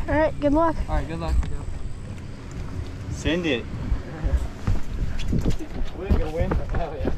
All right, good luck. All right, good luck. Send it. We're gonna win. Oh yeah.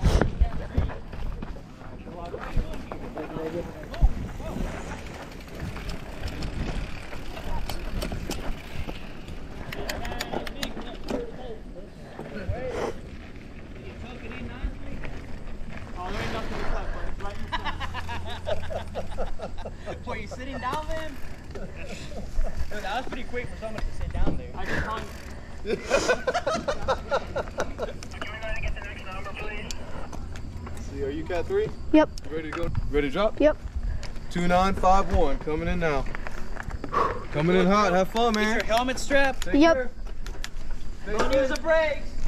Boy, you sitting down, man? Dude, that was pretty quick for someone to sit down there. I just hung. Can we go ahead and get the next number, please? See, are you Cat 3? Yep. Ready to go? Ready to drop? Yep. 2951, coming in now. Coming in hot, have fun, man. Is your helmet strapped? Take Yep. care. Don't use the brakes.